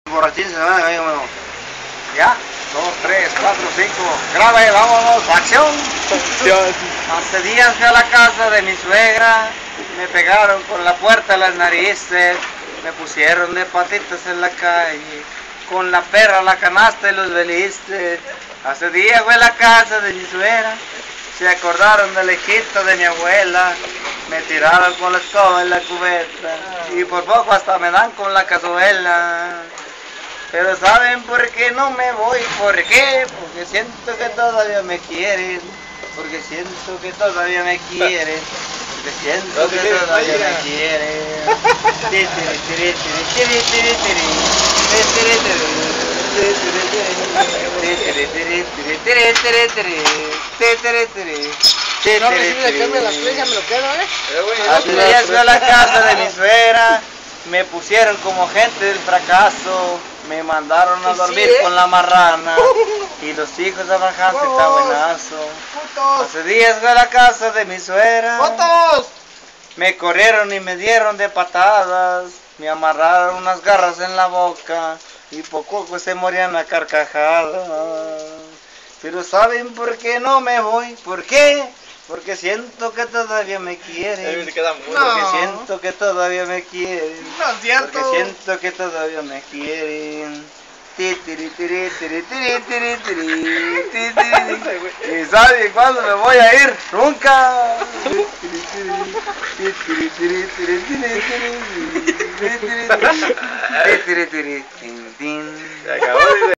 Borrachín se van, bueno. Ya, 2, 3, 4, 5. Grave, vámonos, acción. Hace días fui a la casa de mi suegra, me pegaron con la puerta a las narices, me pusieron de patitas en la calle, con la perra la canasta y los belices. Hace días fui a la casa de mi suegra, se acordaron del hijito de mi abuela, me tiraron con la escoba en la cubeta y por poco hasta me dan con la cazuela. Pero ¿saben por qué no me voy? ¿Por qué? Porque siento que todavía me quieren. Porque siento que todavía me quieren. Porque siento que todavía me quieren. No recibe el cambio de las flechas, me lo quedo, Hace días fui a la casa de mi suegra, me pusieron como gente del fracaso, me mandaron a dormir con la marrana y los hijos a bajarse está buenazo. Hace días fui a la casa de mi suegra, me corrieron y me dieron de patadas, me amarraron unas garras en la boca y poco se morían a carcajadas. Pero ¿saben por qué no me voy? ¿Por qué? Porque siento que todavía me quieren. Porque siento que todavía me quieren. No es cierto. Porque siento que todavía me quieren. ¿Y saben cuándo me voy a ir? Nunca. Se acabó.